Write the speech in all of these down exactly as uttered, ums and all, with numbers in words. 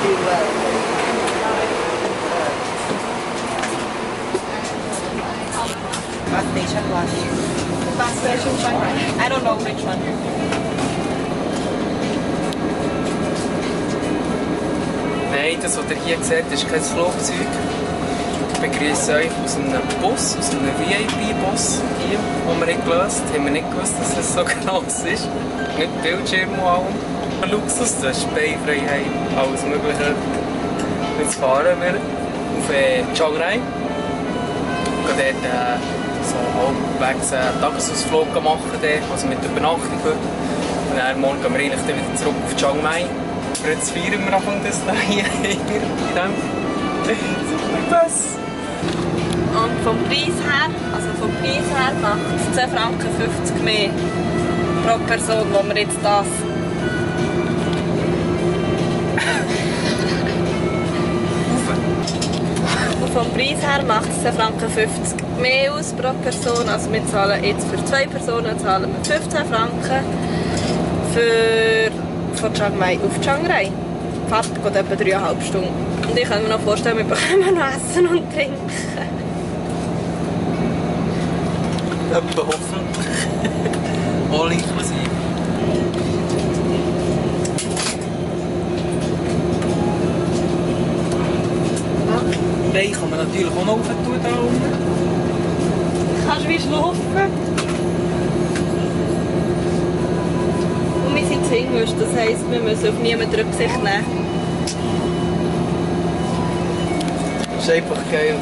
Bus station was. Bus station Shanghai. I don't know which one. Nein, das, was ihr hier seht, ist kein Flugzeug. Ich begrüße euch aus einem Bus, aus einem V I P-Bus hier, den wir gelöst haben. Wir nicht gewusst, dass es so gross ist. Mit Bildschirm und allem. Luxus, das ist Beinfreiheit, alles Mögliche. Jetzt fahren wir auf äh, Chiang Rai. Wir gehen dort äh, so halbwegs einen Tagesausflug machen, dort, also mit Übernachtung. Und dann morgen gehen wir eigentlich dann wieder zurück auf Chiang Mai. Aber jetzt feiern wir Anfang des hier in diesem Superbus. Und vom Preis her, also vom Preis her macht es zehn Franken fünfzig mehr pro Person, wo wir jetzt das. Und vom Preis her macht es zehn Franken fünfzig mehr aus pro Person. Also wir zahlen jetzt für zwei Personen zahlen wir fünfzehn Franken. Für von Chiang Mai auf Chiang Rai. Die Fahrt geht etwa dreieinhalb Stunden. Und ich kann mir noch vorstellen, wir bekommen noch Essen und Trinken. Etwa hoffen. All inklusive. Bein kann man natürlich auch noch rauf tun da unten. Kannst du wie schlafen? Und wir sind Single, das heisst, wir müssen auf niemanden Rücksicht nehmen. Das ist einfach geil.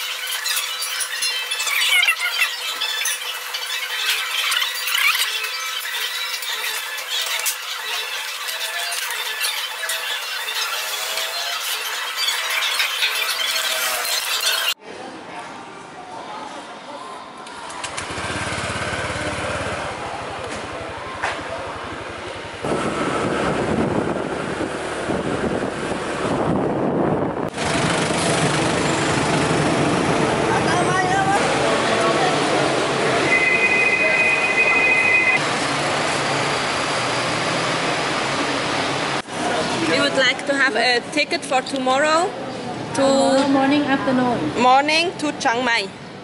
Like to have a ticket for tomorrow to tomorrow morning, afternoon. Morning to Chiang Mai.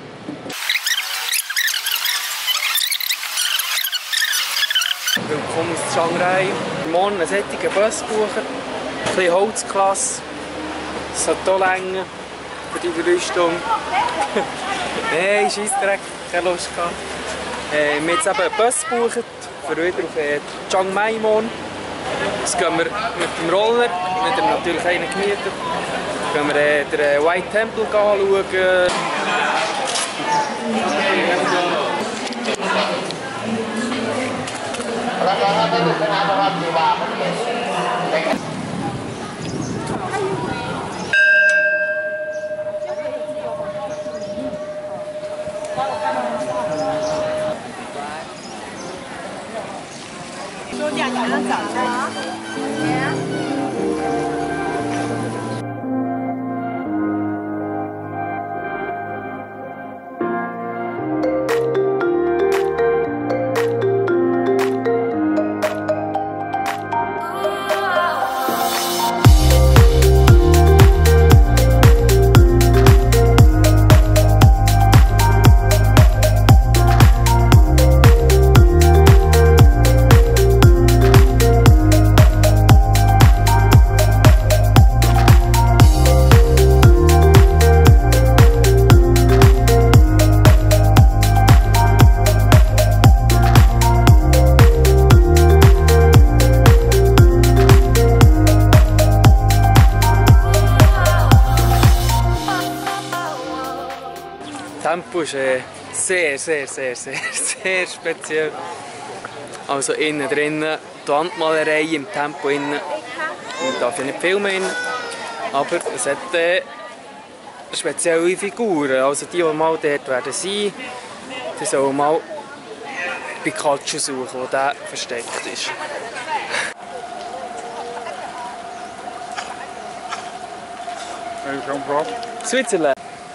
Willkommen in Chiang Rai. Morgen einen solchen Bus buchen, ein bisschen Holzklasse. Es hat hier länger für die drei Stunden. Nein, Scheissdreck, keine Lust gehabt. Äh, wir haben jetzt eben einen Bus gebucht, für wieder auf äh, Chiang Mai morgen. Jetzt gehen wir mit dem Roller, mit dem natürlich einen gemietet, gehen wir äh, den äh, White Temple anschauen. Tempo ist äh, sehr, sehr, sehr, sehr, sehr speziell. Also innen drinnen, die Wandmalerei im Tempo innen. Man darf ja nicht filmen, aber es hat äh, spezielle Figuren. Also die, die mal dort werden sein, die sollen mal Pikachu suchen, wo der versteckt ist. Where you come from? Switzerland.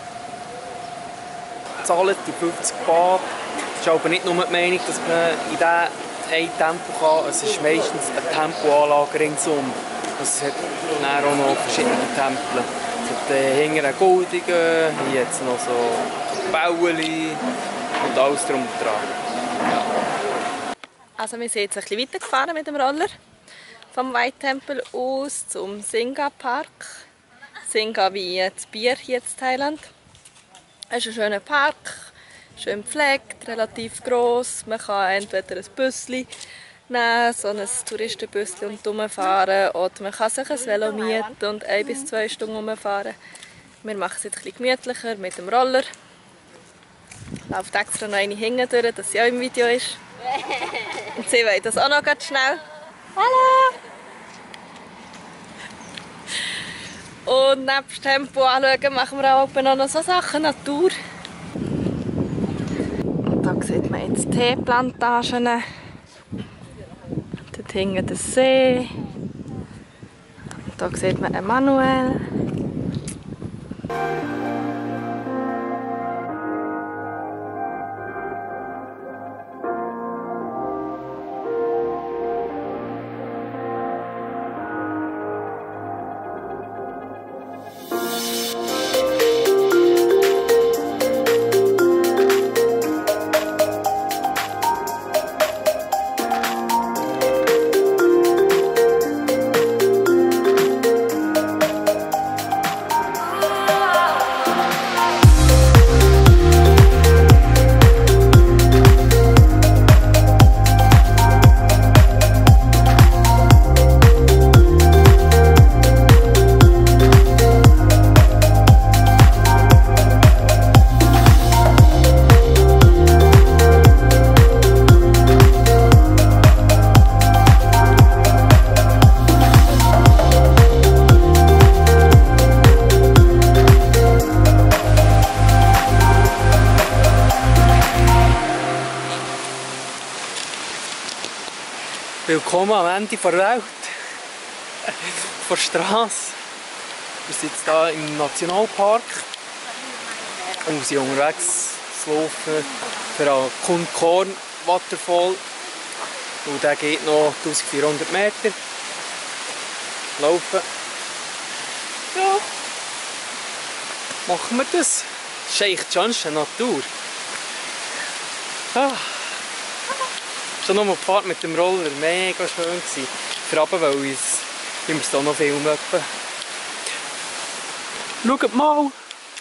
Zahlen die fünfzig Baht. Das ist aber nicht nur die Meinung, dass man in diesem ein Tempo kann. Es ist meistens eine Tempoanlage ringsum. Es hat dann auch noch verschiedene Tempel. Es hat äh, hinten einen goldigen, hier hat es noch so Bauli und alles drum und dran. Ja. Also wir sind jetzt ein bisschen weitergefahren mit dem Roller vom White Temple aus zum Singa Park. Singa wie das Bier hier in Thailand. Es ist ein schöner Park, schön gepflegt, relativ gross. Man kann entweder ein Büsschen nehmen, so ein Touristenbüsschen und rumfahren, oder man kann sich ein Velo mieten und ein bis zwei Stunden rumfahren. Wir machen es jetzt ein bisschen gemütlicher mit dem Roller. Läuft extra noch eine hinten durch, dass sie auch im Video ist. Und sie wollen das auch noch ganz schnell. Hallo! Und neben dem Tempo anschauen, machen wir auch noch so Sachen, Natur. Und da sieht man jetzt Teeplantagen. Dort hinten der See. Und da sieht man Emanuel. Willkommen am Ende der Welt, der Straße. Wir sind jetzt hier im Nationalpark und sind unterwegs zu laufen für einen Kunkorn Waterfall. Und der geht noch eintausendvierhundert Meter. Laufen. Ja, machen wir das. Das ist eigentlich die schönste Natur. Ah. Schon noch mal die Fahrt mit dem Roller, mega schön gewesen. Vor allem, weil wir es hier noch filmen. Schaut mal!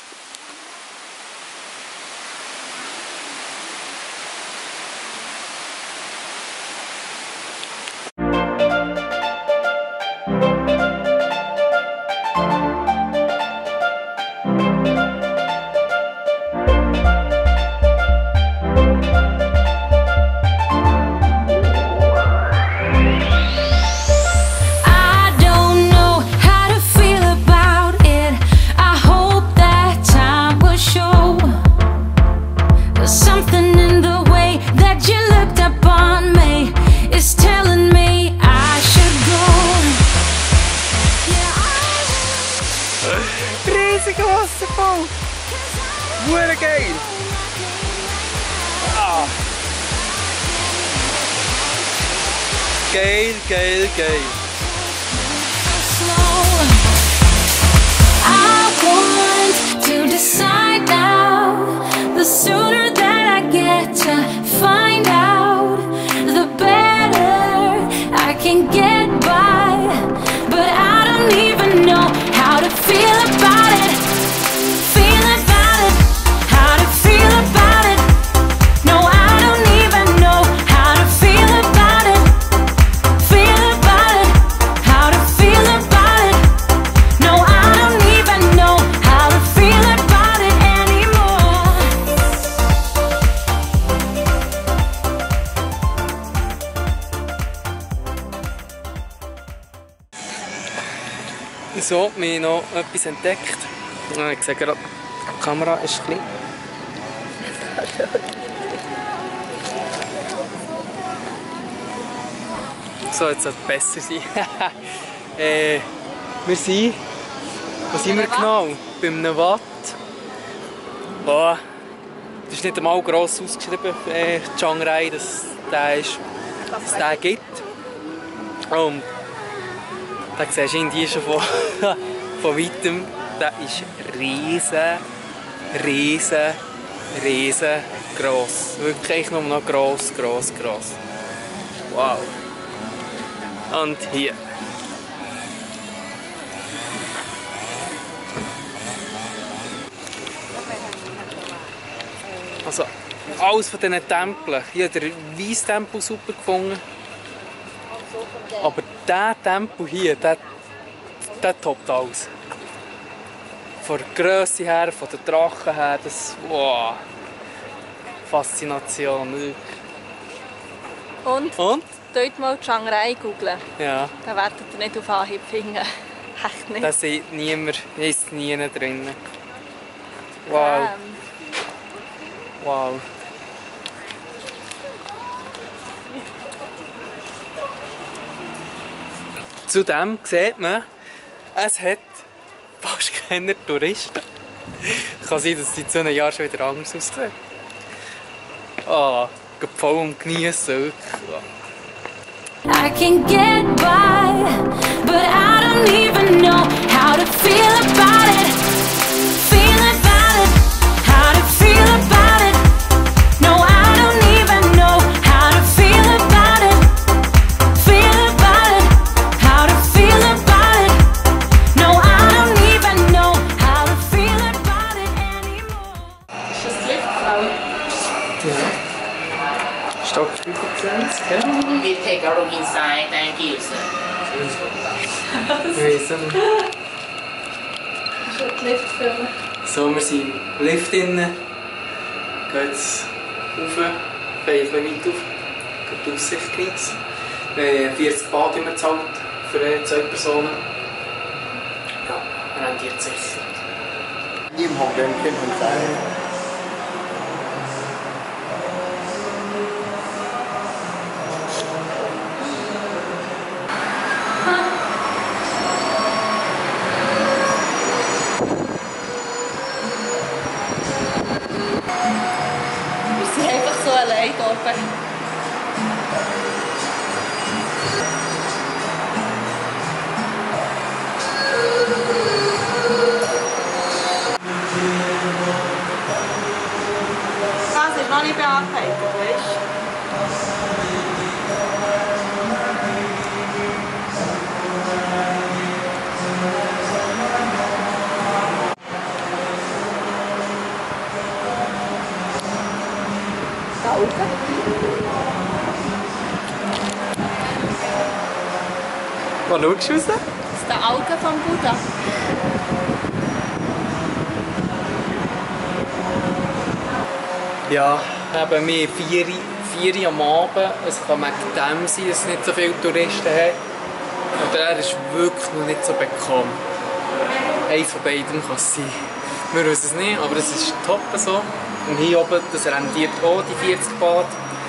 Riesiger Wasserfall! Hure geil! Ah. Geil, geil, geil! I want to decide now. The sooner that I get to find out, the better I can get by. But I don't even know how to feel about it. Feel about it. How to feel about it. No, I don't even know how to feel about it. Feel about it. How to feel about it. No, I don't even know how to feel about it anymore. So, wir haben noch etwas entdeckt. Ich sehe gerade, die Kamera ist klein. So, jetzt sollte es besser sein. äh, wir sind, wo sind wir genau? Bei einem Watt. Oh, das ist nicht einmal gross ausgeschrieben, äh, Chiang Rai, dass es den gibt. Und Da siehst du irgendwie schon von, von weitem. Der ist riesen, riesen, riesen gross. Wirklich nur noch gross, gross, gross. Wow. Und hier. Also, alles von diesen Tempeln. Ich habe den Weisstempel super gefunden. Aber dieser Tempel hier, der, der toppt alles. Von der Grösse her, von den Drachen her, das, wow. Faszination. Und? Und? Dort mal Chiang Rai googlen. Ja. Da werdet ihr nicht auf Anhieb finden. Echt nicht. Da sieht niemand, ist nie drin. Wow. Ähm, Wow. Zudem sieht man, es hat fast keine Touristen. Kann sein, dass die in einem Jahr schon wieder anders aussehen. Ah, voll und geniessen. I can get by, but I don't even know how to feel about it. Feel about it, how to feel about it. No, I don't even know how to feel about it. Feel about it, how to feel about it. No, I don't even know how to feel about it anymore. ist das die Liftfrau? Ja. Stock fünfundzwanzig, ja? We take a look inside, thank you, sir. Wir sind Ist das die Liftfirma? so, wir sind im Lift drin. Gehen jetzt rauf, fahren ein bisschen weit auf, gehen die Aussicht genießen. Wir haben vierzig Baht immer gezahlt für zwei Personen. Ja, wir haben die sicher. ยี่สิบหกเดือนขึ้นพรรษา Wir sind einfach so allein oben. Das ist noch nicht bearbeitet, weißt du? Da oben. Was schaust du raus? Das ist der Auge vom Buddha. Ja, eben wir vier, vier am Abend. Es kann wegen dem sein, dass es nicht so viele Touristen hat. Oder er ist wirklich noch nicht so bekannt. Eins von beiden kann es sein. Wir wissen es nicht, aber es ist top so. Und hier oben, das rentiert auch die vierzig Baht.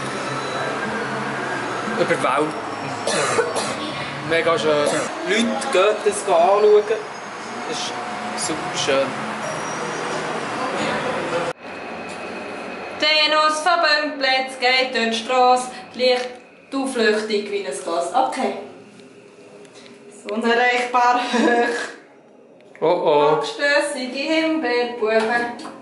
Überwältigend. Mega schön. Leute gehen das anschauen. Das ist super schön. Venus von Bümplitz geht durch die Strasse, leicht aufleuchtig wie ein Glas. Okay. So unerreichbar hoch. Oh oh. Abstössige Himbeerbuben.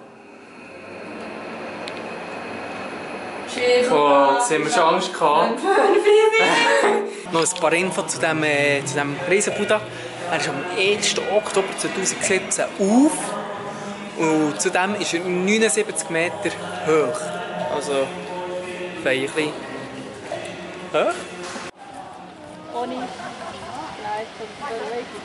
Oh, jetzt haben wir schon Angst gehabt. Noch ein paar Infos zu diesem, äh, zu diesem Riesen-Buddha. Er ist am ersten Oktober zweitausendsiebzehn auf. Und zudem ist er neunundsiebzig Meter hoch. Also, ein bisschen hoch. Ohne Leistung Bewegung.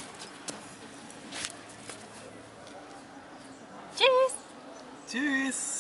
Tschüss!